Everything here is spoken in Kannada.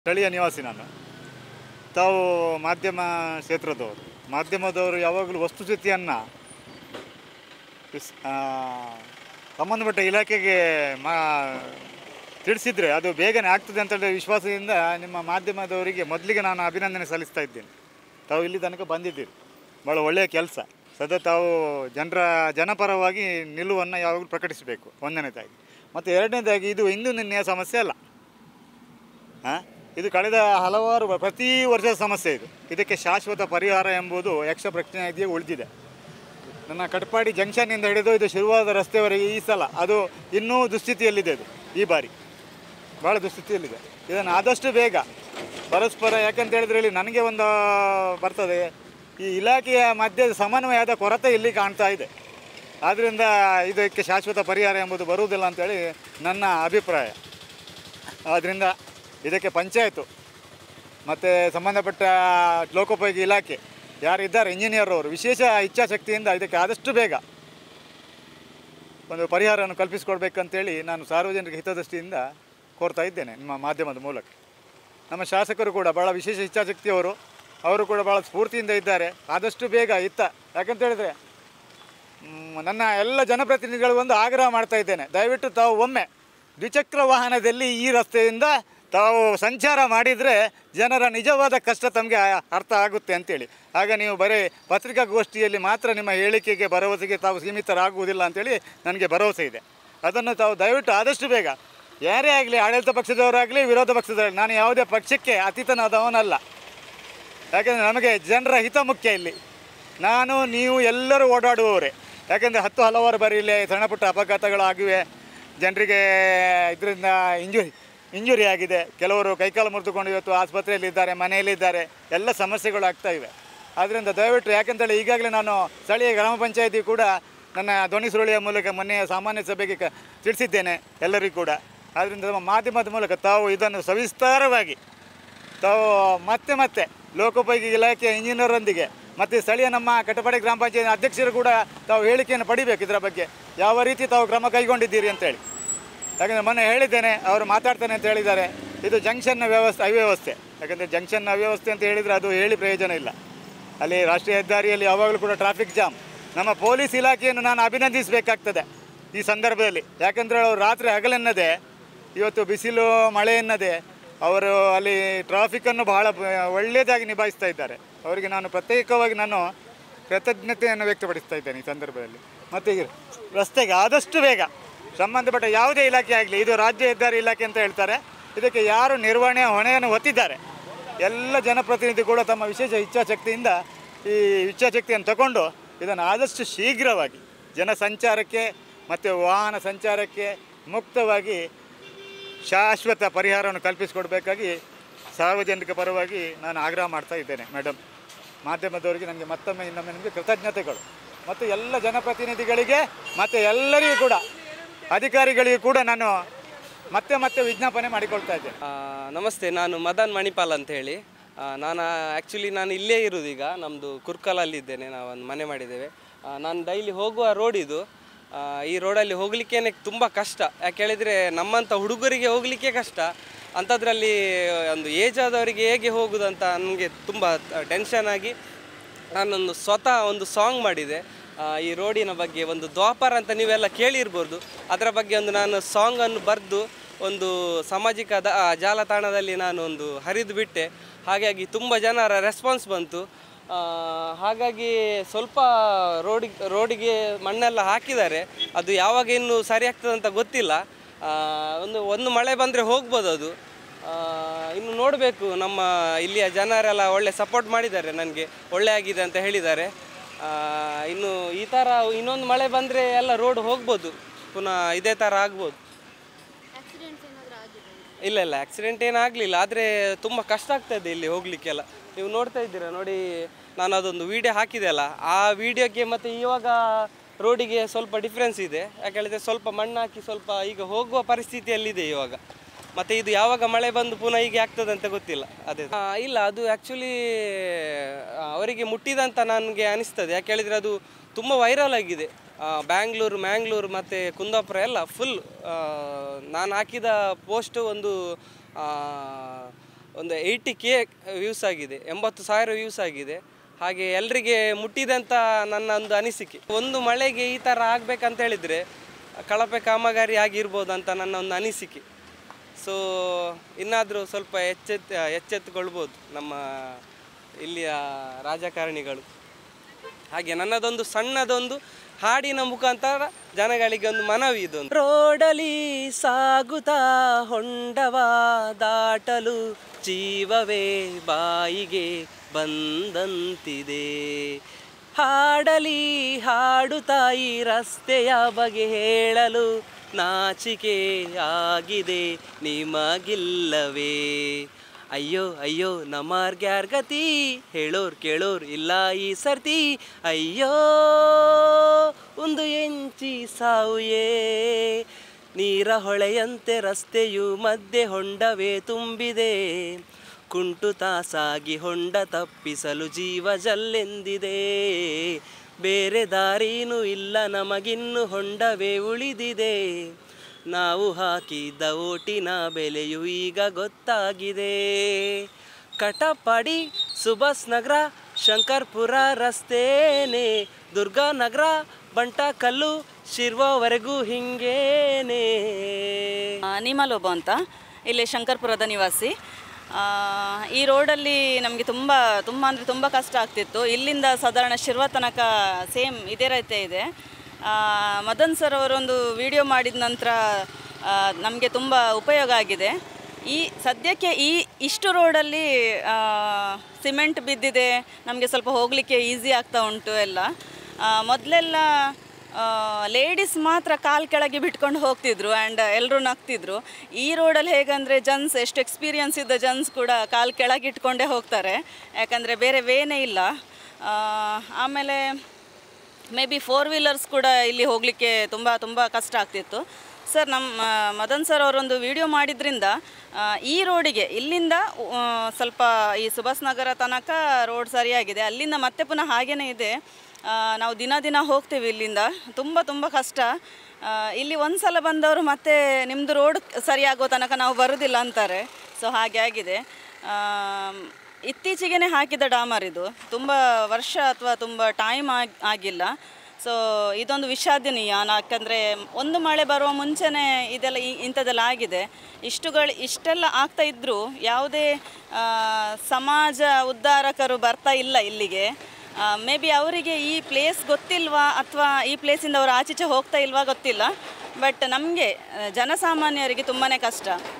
ಸ್ಥಳೀಯ ನಿವಾಸಿ ನಾನು. ತಾವು ಮಾಧ್ಯಮ ಕ್ಷೇತ್ರದವರು. ಮಾಧ್ಯಮದವರು ಯಾವಾಗಲೂ ವಸ್ತುಸ್ಥಿತಿಯನ್ನು ಸಂಬಂಧಪಟ್ಟ ಇಲಾಖೆಗೆ ತಿಳಿಸಿದರೆ ಅದು ಬೇಗನೆ ಆಗ್ತದೆ ಅಂತೇಳಿ ವಿಶ್ವಾಸದಿಂದ ನಿಮ್ಮ ಮಾಧ್ಯಮದವರಿಗೆ ಮೊದಲಿಗೆ ನಾನು ಅಭಿನಂದನೆ ಸಲ್ಲಿಸ್ತಾ ಇದ್ದೇನೆ. ತಾವು ಇಲ್ಲಿ ತನಕ ಬಂದಿದ್ದೀರಿ, ಭಾಳ ಒಳ್ಳೆಯ ಕೆಲಸ. ಸದಾ ತಾವು ಜನಪರವಾಗಿ ನಿಲುವನ್ನು ಯಾವಾಗಲೂ ಪ್ರಕಟಿಸಬೇಕು, ಒಂದನೇದಾಗಿ. ಮತ್ತು ಎರಡನೇದಾಗಿ ಇದು ಇಂದು ನಿನ್ನೆಯ ಸಮಸ್ಯೆ ಅಲ್ಲ. ಇದು ಕಳೆದ ಹಲವಾರು ಪ್ರತಿ ವರ್ಷದ ಸಮಸ್ಯೆ ಇದು. ಇದಕ್ಕೆ ಶಾಶ್ವತ ಪರಿಹಾರ ಎಂಬುದು ಯಕ್ಷ ಪ್ರಜ್ಞೆಯಾಗಿಯೇ ಉಳಿದಿದೆ. ನನ್ನ ಕಟ್ಪಾಡಿ ಜಂಕ್ಷನ್ನಿಂದ ಹಿಡಿದು ಇದು ಶಿರುವಾದ ರಸ್ತೆವರೆಗೆ ಈ ಸಲ ಅದು ಇನ್ನೂ ದುಸ್ಥಿತಿಯಲ್ಲಿದೆ. ಇದು ಈ ಬಾರಿ ಭಾಳ ದುಸ್ಥಿತಿಯಲ್ಲಿದೆ. ಇದನ್ನು ಆದಷ್ಟು ಬೇಗ ಪರಸ್ಪರ, ಯಾಕಂತ ಹೇಳಿದ್ರೆ ಇಲ್ಲಿ ನನಗೆ ಒಂದು ಬರ್ತದೆ, ಈ ಇಲಾಖೆಯ ಮಧ್ಯದ ಸಮನ್ವಯದ ಕೊರತೆ ಇಲ್ಲಿ ಕಾಣ್ತಾ ಇದೆ. ಆದ್ದರಿಂದ ಇದಕ್ಕೆ ಶಾಶ್ವತ ಪರಿಹಾರ ಎಂಬುದು ಬರುವುದಿಲ್ಲ ಅಂತೇಳಿ ನನ್ನ ಅಭಿಪ್ರಾಯ. ಆದ್ದರಿಂದ ಇದಕ್ಕೆ ಪಂಚಾಯತು ಮತ್ತು ಸಂಬಂಧಪಟ್ಟ ಲೋಕೋಪಯೋಗಿ ಇಲಾಖೆ ಯಾರಿದ್ದಾರೆ, ಇಂಜಿನಿಯರ್ ಅವರು ವಿಶೇಷ ಇಚ್ಛಾಶಕ್ತಿಯಿಂದ ಇದಕ್ಕೆ ಆದಷ್ಟು ಬೇಗ ಒಂದು ಪರಿಹಾರವನ್ನು ಕಲ್ಪಿಸಿಕೊಡ್ಬೇಕಂತೇಳಿ ನಾನು ಸಾರ್ವಜನಿಕ ಹಿತದೃಷ್ಟಿಯಿಂದ ಕೋರ್ತಾ ಇದ್ದೇನೆ ನಿಮ್ಮ ಮಾಧ್ಯಮದ ಮೂಲಕ. ನಮ್ಮ ಶಾಸಕರು ಕೂಡ ಭಾಳ ವಿಶೇಷ ಇಚ್ಛಾಶಕ್ತಿಯವರು, ಅವರು ಕೂಡ ಭಾಳ ಸ್ಫೂರ್ತಿಯಿಂದ ಇದ್ದಾರೆ. ಆದಷ್ಟು ಬೇಗ ಯಾಕಂತ ಹೇಳಿದರೆ ನನ್ನ ಎಲ್ಲ ಜನಪ್ರತಿನಿಧಿಗಳು ಒಂದು ಆಗ್ರಹ ಮಾಡ್ತಾ ಇದ್ದೇನೆ, ದಯವಿಟ್ಟು ತಾವು ಒಮ್ಮೆ ದ್ವಿಚಕ್ರ ವಾಹನದಲ್ಲಿ ಈ ರಸ್ತೆಯಿಂದ ತಾವು ಸಂಚಾರ ಮಾಡಿದರೆ ಜನರ ನಿಜವಾದ ಕಷ್ಟ ತಮಗೆ ಅರ್ಥ ಆಗುತ್ತೆ ಅಂತೇಳಿ. ಆಗ ನೀವು ಬರೀ ಪತ್ರಿಕಾಗೋಷ್ಠಿಯಲ್ಲಿ ಮಾತ್ರ ನಿಮ್ಮ ಹೇಳಿಕೆಗೆ ಭರವಸೆಗೆ ತಾವು ಸೀಮಿತರಾಗುವುದಿಲ್ಲ ಅಂತೇಳಿ ನನಗೆ ಭರವಸೆ ಇದೆ. ಅದನ್ನು ತಾವು ದಯವಿಟ್ಟು ಆದಷ್ಟು ಬೇಗ, ಯಾರೇ ಆಗಲಿ, ಆಡಳಿತ ಪಕ್ಷದವರಾಗಲಿ ವಿರೋಧ ಪಕ್ಷದವರಾಗಲಿ, ನಾನು ಯಾವುದೇ ಪಕ್ಷಕ್ಕೆ ಅತೀತನಾದವನಲ್ಲ. ಯಾಕೆಂದರೆ ನಮಗೆ ಜನರ ಹಿತ ಮುಖ್ಯ ಇಲ್ಲಿ. ನಾನು ನೀವು ಎಲ್ಲರೂ ಓಡಾಡುವವರೇ. ಯಾಕೆಂದರೆ ಹಲವಾರು ಬಾರಿ ಇಲ್ಲಿ ಸಣ್ಣ ಪುಟ್ಟ ಅಪಘಾತಗಳಾಗಿವೆ, ಜನರಿಗೆ ಇದರಿಂದ ಇಂಜುರಿ ಆಗಿದೆ. ಕೆಲವರು ಕೈಕಾಲು ಮುರಿದುಕೊಂಡು ಇವತ್ತು ಆಸ್ಪತ್ರೆಯಲ್ಲಿದ್ದಾರೆ, ಮನೆಯಲ್ಲಿದ್ದಾರೆ, ಎಲ್ಲ ಸಮಸ್ಯೆಗಳು ಆಗ್ತಾ ಇವೆ. ಆದ್ದರಿಂದ ದಯವಿಟ್ಟು, ಯಾಕೆಂತೇಳಿ ಈಗಾಗಲೇ ನಾನು ಸ್ಥಳೀಯ ಗ್ರಾಮ ಪಂಚಾಯತಿ ಕೂಡ ನನ್ನ ಧ್ವನಿ ಸುರುಳಿಯ ಮೂಲಕ ಮೊನ್ನೆ ಸಾಮಾನ್ಯ ಸಭೆಗೆ ತಿಳಿಸಿದ್ದೇನೆ ಎಲ್ಲರಿಗೂ ಕೂಡ. ಆದ್ದರಿಂದ ನಮ್ಮ ಮಾಧ್ಯಮದ ಮೂಲಕ ತಾವು ಇದನ್ನು ಸವಿಸ್ತಾರವಾಗಿ ತಾವು ಮತ್ತೆ ಲೋಕೋಪಯೋಗಿ ಇಲಾಖೆಯ ಇಂಜಿನಿಯರೊಂದಿಗೆ ಮತ್ತು ಸ್ಥಳೀಯ ನಮ್ಮ ಕಟಪಾಡಿ ಗ್ರಾಮ ಪಂಚಾಯತ್ ಅಧ್ಯಕ್ಷರು ಕೂಡ ತಾವು ಹೇಳಿಕೆಯನ್ನು ಪಡಿಬೇಕು. ಇದರ ಬಗ್ಗೆ ಯಾವ ರೀತಿ ತಾವು ಕ್ರಮ ಕೈಗೊಂಡಿದ್ದೀರಿ ಅಂತೇಳಿ. ಯಾಕಂದರೆ ಮೊನ್ನೆ ಹೇಳಿದ್ದೇನೆ, ಅವರು ಮಾತಾಡ್ತಾನೆ ಅಂತ ಹೇಳಿದ್ದಾರೆ. ಇದು ಜಂಕ್ಷನ್ನ ಅವ್ಯವಸ್ಥೆ. ಯಾಕಂದರೆ ಜಂಕ್ಷನ್ ಅವ್ಯವಸ್ಥೆ ಅಂತ ಹೇಳಿದರೆ ಅದು ಹೇಳಿ ಪ್ರಯೋಜನ ಇಲ್ಲ. ಅಲ್ಲಿ ರಾಷ್ಟ್ರೀಯ ಹೆದ್ದಾರಿಯಲ್ಲಿ ಯಾವಾಗಲೂ ಕೂಡ ಟ್ರಾಫಿಕ್ ಜಾಮ್. ನಮ್ಮ ಪೊಲೀಸ್ ಇಲಾಖೆಯನ್ನು ನಾನು ಅಭಿನಂದಿಸಬೇಕಾಗ್ತದೆ ಈ ಸಂದರ್ಭದಲ್ಲಿ. ಯಾಕಂದರೆ ಅವರು ರಾತ್ರಿ ಹಗಲೆನ್ನದೇ, ಇವತ್ತು ಬಿಸಿಲು ಮಳೆ ಎನ್ನದೇ ಅವರು ಅಲ್ಲಿ ಟ್ರಾಫಿಕ್ಕನ್ನು ಬಹಳ ಒಳ್ಳೆಯದಾಗಿ ನಿಭಾಯಿಸ್ತಾ ಇದ್ದಾರೆ. ಅವರಿಗೆ ನಾನು ಪ್ರತ್ಯೇಕವಾಗಿ ಕೃತಜ್ಞತೆಯನ್ನು ವ್ಯಕ್ತಪಡಿಸ್ತಾ ಇದ್ದೇನೆ ಈ ಸಂದರ್ಭದಲ್ಲಿ. ಮತ್ತು ಈಗ ರಸ್ತೆಗೆ ಆದಷ್ಟು ಬೇಗ ಸಂಬಂಧಪಟ್ಟ ಯಾವುದೇ ಇಲಾಖೆ ಆಗಲಿ, ಇದು ರಾಜ್ಯ ಹೆದ್ದಾರಿ ಇಲಾಖೆ ಅಂತ ಹೇಳ್ತಾರೆ, ಇದಕ್ಕೆ ಯಾರು ನಿರ್ವಹಣೆಯ ಹೊಣೆಯನ್ನು ಹೊತ್ತಿದ್ದಾರೆ ಎಲ್ಲ ಜನಪ್ರತಿನಿಧಿ ಕೂಡ ತಮ್ಮ ವಿಶೇಷ ಇಚ್ಛಾಶಕ್ತಿಯಿಂದ ಈ ಇಚ್ಛಾಶಕ್ತಿಯನ್ನು ತಗೊಂಡು ಇದನ್ನು ಆದಷ್ಟು ಶೀಘ್ರವಾಗಿ ಜನಸಂಚಾರಕ್ಕೆ ಮತ್ತು ವಾಹನ ಸಂಚಾರಕ್ಕೆ ಮುಕ್ತವಾಗಿ ಶಾಶ್ವತ ಪರಿಹಾರವನ್ನು ಕಲ್ಪಿಸಿಕೊಡಬೇಕಾಗಿ ಸಾರ್ವಜನಿಕ ಪರವಾಗಿ ನಾನು ಆಗ್ರಹ ಮಾಡ್ತಾ ಇದ್ದೇನೆ. ಮೇಡಮ್, ಮಾಧ್ಯಮದವರಿಗೆ ನನಗೆ ಮತ್ತೊಮ್ಮೆ ಇನ್ನೊಮ್ಮೆ ನಿಮಗೆ ಕೃತಜ್ಞತೆಗಳು. ಮತ್ತು ಎಲ್ಲ ಜನಪ್ರತಿನಿಧಿಗಳಿಗೆ ಮತ್ತು ಎಲ್ಲರಿಗೂ ಕೂಡ, ಅಧಿಕಾರಿಗಳಿಗೂ ಕೂಡ ನಾನು ಮತ್ತೆ ವಿಜ್ಞಾಪನೆ ಮಾಡಿಕೊಳ್ತಾ ಇದ್ದೇನೆ. ನಮಸ್ತೆ, ನಾನು ಮದನ್ ಮಣಿಪಾಲ್ ಅಂತ ಹೇಳಿ. ನಾನು ಇಲ್ಲೇ ಇರೋದು. ಈಗ ನಮ್ಮದು ಕುರ್ಕಲಲ್ಲಿದ್ದೇನೆ, ನಾವೊಂದು ಮನೆ ಮಾಡಿದ್ದೇವೆ. ನಾನು ಡೈಲಿ ಹೋಗುವ ರೋಡ್ ಇದು. ಈ ರೋಡಲ್ಲಿ ಹೋಗಲಿಕ್ಕೇ ತುಂಬ ಕಷ್ಟ. ಯಾಕೆ ಹೇಳಿದರೆ ನಮ್ಮಂಥ ಹುಡುಗರಿಗೆ ಹೋಗಲಿಕ್ಕೆ ಕಷ್ಟ, ಅಂಥದ್ರಲ್ಲಿ ಒಂದು ಏಜ್ ಆದವರಿಗೆ ಹೇಗೆ ಹೋಗೋದಂತ ನನಗೆ ತುಂಬ ಟೆನ್ಷನ್ ಆಗಿ ನಾನೊಂದು ಸ್ವತಃ ಒಂದು ಸಾಂಗ್ ಮಾಡಿದೆ. ಈ ರೋಡಿನ ಬಗ್ಗೆ ಒಂದು ದ್ವಾಪರ ಅಂತ ನೀವೆಲ್ಲ ಕೇಳಿರ್ಬೋದು. ಅದರ ಬಗ್ಗೆ ನಾನು ಸಾಂಗನ್ನು ಬರೆದು ಒಂದು ಸಾಮಾಜಿಕ ಜಾಲತಾಣದಲ್ಲಿ ನಾನು ಒಂದು ಹರಿದು ಬಿಟ್ಟೆ. ಹಾಗಾಗಿ ತುಂಬ ಜನರ ರೆಸ್ಪಾನ್ಸ್ ಬಂತು. ಹಾಗಾಗಿ ಸ್ವಲ್ಪ ರೋಡಿಗೆ ಮಣ್ಣೆಲ್ಲ ಹಾಕಿದ್ದಾರೆ. ಅದು ಯಾವಾಗ ಇನ್ನೂ ಸರಿ ಆಗ್ತದೆ ಅಂತ ಗೊತ್ತಿಲ್ಲ. ಒಂದು ಮಳೆ ಬಂದರೆ ಹೋಗ್ಬೋದು ಅದು. ಇನ್ನು ನೋಡಬೇಕು. ನಮ್ಮ ಇಲ್ಲಿಯ ಜನರೆಲ್ಲ ಒಳ್ಳೆ ಸಪೋರ್ಟ್ ಮಾಡಿದ್ದಾರೆ, ನನಗೆ ಒಳ್ಳೆ ಆಗಿದೆ ಅಂತ ಹೇಳಿದ್ದಾರೆ. ಇನ್ನು ಈ ಥರ ಇನ್ನೊಂದು ಮಳೆ ಬಂದರೆ ಎಲ್ಲ ರೋಡ್ ಹೋಗ್ಬೋದು, ಪುನಃ ಇದೇ ಥರ ಆಗ್ಬೋದು. ಇಲ್ಲ ಆಕ್ಸಿಡೆಂಟ್ ಏನಾಗಲಿಲ್ಲ, ಆದರೆ ತುಂಬ ಕಷ್ಟ ಆಗ್ತಾಯಿದೆ ಇಲ್ಲಿ ಹೋಗಲಿಕ್ಕೆಲ್ಲ. ನೀವು ನೋಡ್ತಾ ಇದ್ದೀರಾ ನೋಡಿ, ನಾನು ಅದೊಂದು ವೀಡಿಯೋ ಹಾಕಿದೆ ಅಲ್ಲ, ಆ ವಿಡಿಯೋಕ್ಕೆ ಮತ್ತು ಇವಾಗ ರೋಡಿಗೆ ಸ್ವಲ್ಪ ಡಿಫ್ರೆನ್ಸ್ ಇದೆ. ಯಾಕೆ ಹೇಳಿದರೆ ಸ್ವಲ್ಪ ಮಣ್ಣು ಹಾಕಿ ಸ್ವಲ್ಪ ಈಗ ಹೋಗುವ ಪರಿಸ್ಥಿತಿಯಲ್ಲಿದೆ ಇವಾಗ. ಮತ್ತು ಇದು ಯಾವಾಗ ಮಳೆ ಬಂದು ಪುನಃ ಹೀಗೆ ಆಗ್ತದೆ ಅಂತ ಗೊತ್ತಿಲ್ಲ. ಅದೇ ಇಲ್ಲ, ಅದು ಆ್ಯಕ್ಚುಲಿ ಅವರಿಗೆ ಮುಟ್ಟಿದಂತ ನನಗೆ ಅನಿಸ್ತದೆ. ಯಾಕೆ ಹೇಳಿದರೆ ಅದು ತುಂಬ ವೈರಲ್ ಆಗಿದೆ. ಮ್ಯಾಂಗ್ಳೂರು ಮತ್ತು ಕುಂದಾಪುರ ಎಲ್ಲ ಫುಲ್ ನಾನು ಹಾಕಿದ ಪೋಸ್ಟ್ ಒಂದು ಒಂದು 80K ವ್ಯೂಸ್ ಆಗಿದೆ, 80,000 ವ್ಯೂಸ್ ಆಗಿದೆ. ಹಾಗೆ ಎಲ್ರಿಗೆ ಮುಟ್ಟಿದೆ ಅಂತ ನನ್ನ ಒಂದು ಅನಿಸಿಕೆ. ಒಂದು ಮಳೆಗೆ ಈ ಥರ ಆಗಬೇಕಂತ ಹೇಳಿದರೆ ಕಳಪೆ ಕಾಮಗಾರಿ ಆಗಿರ್ಬೋದು ಅಂತ ನನ್ನ ಒಂದು ಅನಿಸಿಕೆ. ಸೊ ಇನ್ನಾದರೂ ಸ್ವಲ್ಪ ಎಚ್ಚೆತ್ತುಕೊಳ್ಬೋದು ನಮ್ಮ ಇಲ್ಲಿಯ ರಾಜಕಾರಣಿಗಳು. ಹಾಗೆ ನನ್ನದೊಂದು ಸಣ್ಣದೊಂದು ಹಾಡಿನ ಮುಖಾಂತರ ಜನಗಳಿಗೆ ಒಂದು ಮನವಿ ಇದೊಂದು. ರೋಡಲಿ ಸಾಗುತ್ತಾ ಹೊಂಡವ ದಾಟಲು ಜೀವವೇ ಬಾಯಿಗೆ ಬಂದಂತಿದೆ. ಹಾಡಲಿ ಹಾಡುತ್ತಾಯಿ ರಸ್ತೆಯ ಬಗೆ ಹೇಳಲು ನಾಚಿಕೆ ಆಗಿದೆ ನಿಮಗಿಲ್ಲವೇ. ಅಯ್ಯೋ ಅಯ್ಯೋ ನಮಾರ್ಗ್ಯಾರ್ ಗತಿ, ಹೇಳೋರ್ ಕೇಳೋರ್ ಇಲ್ಲ ಈ ಸರ್ತಿ. ಅಯ್ಯೋ ಒಂದು ಎಂಚಿ ಸಾವುಯೇ, ನೀರ ಹೊಳೆಯಂತೆ ರಸ್ತೆಯು ಮಧ್ಯೆ ಹೊಂಡವೇ ತುಂಬಿದೆ. ಕುಂಟುತ ಸಾಗಿ ಹೊಂಡ ತಪ್ಪಿಸಲು ಜೀವ ಜಲ್ಲೆಂದಿದೆ. ಬೇರೆ ದಾರಿನೂ ಇಲ್ಲ ನಮಗಿನ್ನು ಹೊಂಡವೇ ಉಳಿದಿದೆ. ನಾವು ಹಾಕಿದ್ದ ಓಟಿನ ಬೆಲೆಯು ಈಗ ಗೊತ್ತಾಗಿದೆ. ಕಟಪಾಡಿ, ಸುಭಾಷ್ ನಗರ, ಶಂಕರ್ಪುರ ರಸ್ತೆನೇ, ದುರ್ಗಾನಗರ, ಬಂಟಕಲ್ಲು, ಶಿರ್ವವರೆಗೂ ಹಿಂಗೇನೆ. ನಿಮಲೋಬ ಅಂತ, ಇಲ್ಲಿ ಶಂಕರ್ಪುರದ ನಿವಾಸಿ. ಈ ರೋಡಲ್ಲಿ ನಮಗೆ ತುಂಬ ಅಂದರೆ ತುಂಬ ಕಷ್ಟ ಆಗ್ತಿತ್ತು. ಇಲ್ಲಿಂದ ಸಾಧಾರಣ ಶಿರ್ವ ತನಕ ಸೇಮ್ ಇದೇ ರೀತಿ ಇದೆ. ಮದನ್ ಸರ್ ಅವರೊಂದು ವಿಡಿಯೋ ಮಾಡಿದ ನಂತರ ನಮಗೆ ತುಂಬ ಉಪಯೋಗ ಆಗಿದೆ. ಸದ್ಯಕ್ಕೆ ಇಷ್ಟು ರೋಡಲ್ಲಿ ಸಿಮೆಂಟ್ ಬಿದ್ದಿದೆ, ನಮಗೆ ಸ್ವಲ್ಪ ಹೋಗಲಿಕ್ಕೆ ಈಸಿ ಆಗ್ತಾ ಉಂಟು ಎಲ್ಲ. ಮೊದಲೆಲ್ಲ ಲೇಡೀಸ್ ಮಾತ್ರ ಕಾಲು ಕೆಳಗೆ ಬಿಟ್ಕೊಂಡು ಹೋಗ್ತಿದ್ರು ಆ್ಯಂಡ್ ಎಲ್ಲರೂ ನಗ್ತಿದ್ರು. ಈ ರೋಡಲ್ಲಿ ಹೇಗಂದರೆ ಜನ್ಸ್, ಎಷ್ಟು ಎಕ್ಸ್ಪೀರಿಯನ್ಸ್ ಇದ್ದ ಜನ್ಸ್ ಕೂಡ ಕಾಲು ಕೆಳಗೆ ಇಟ್ಕೊಂಡೇ ಹೋಗ್ತಾರೆ, ಯಾಕಂದರೆ ಬೇರೆ ವೇನೇ ಇಲ್ಲ. ಆಮೇಲೆ ಮೇ ಬಿ 4 ವೀಲರ್ಸ್ ಕೂಡ ಇಲ್ಲಿ ಹೋಗಲಿಕ್ಕೆ ತುಂಬ ಕಷ್ಟ ಆಗ್ತಿತ್ತು. ಸರ್, ನಮ್ಮ ಮದನ್ ಸರ್ ಅವರೊಂದು ವಿಡಿಯೋ ಮಾಡಿದ್ರಿಂದ ಈ ರೋಡಿಗೆ ಇಲ್ಲಿಂದ ಸ್ವಲ್ಪ ಈ ಸುಭಾಷ್ ನಗರ ತನಕ ರೋಡ್ ಸರಿಯಾಗಿದೆ. ಅಲ್ಲಿಂದ ಮತ್ತೆ ಪುನಃ ಹಾಗೇ ಇದೆ. ನಾವು ದಿನ ಹೋಗ್ತೀವಿ ಇಲ್ಲಿಂದ. ತುಂಬ ಕಷ್ಟ. ಇಲ್ಲಿ ಒಂದು ಸಲ ಬಂದವರು ಮತ್ತೆ ನಿಮ್ಮದು ರೋಡ್ ಸರಿಯಾಗೋ ತನಕ ನಾವು ಬರೋದಿಲ್ಲ ಅಂತಾರೆ. ಸೊ ಹಾಗೆ ಆಗಿದೆ. ಇತ್ತೀಚೆಗೆ ಹಾಕಿದ ಡಾಮರ್ ಇದು, ತುಂಬ ವರ್ಷ ಅಥವಾ ತುಂಬ ಟೈಮ್ ಆಗಿಲ್ಲ. ಸೊ ಇದೊಂದು ವಿಷಾದನೀಯ. ಯಾಕಂದರೆ ಒಂದು ಮಳೆ ಬರುವ ಮುಂಚೆನೇ ಇಂಥದ್ದೆಲ್ಲ ಆಗಿದೆ. ಇಷ್ಟೆಲ್ಲ ಆಗ್ತಾ ಇದ್ದರೂ ಯಾವುದೇ ಸಮಾಜ ಉದ್ಧಾರಕರು ಬರ್ತಾ ಇಲ್ಲ ಇಲ್ಲಿಗೆ. ಮೇ ಬಿ ಅವರಿಗೆ ಈ ಪ್ಲೇಸ್ ಗೊತ್ತಿಲ್ವಾ ಅಥವಾ ಈ ಪ್ಲೇಸಿಂದ ಅವರು ಆಚೀಚೆ ಹೋಗ್ತಾ ಇಲ್ವಾ ಗೊತ್ತಿಲ್ಲ. ಬಟ್ ನಮಗೆ ಜನಸಾಮಾನ್ಯರಿಗೆ ತುಂಬಾ ಕಷ್ಟ.